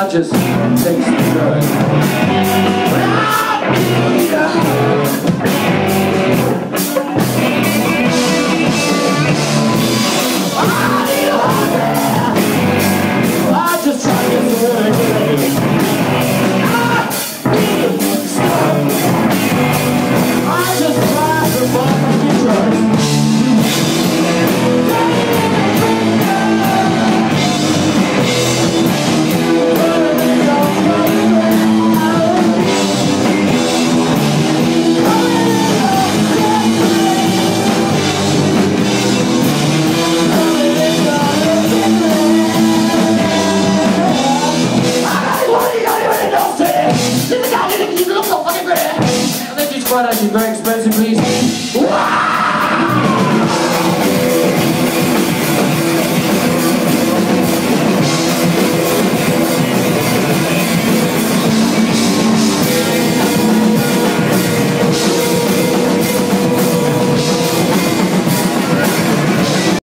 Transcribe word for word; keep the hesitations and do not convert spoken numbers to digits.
I just take some drugs. I just try to get some work. I just try to fucking drugs. Quite actually very expensive.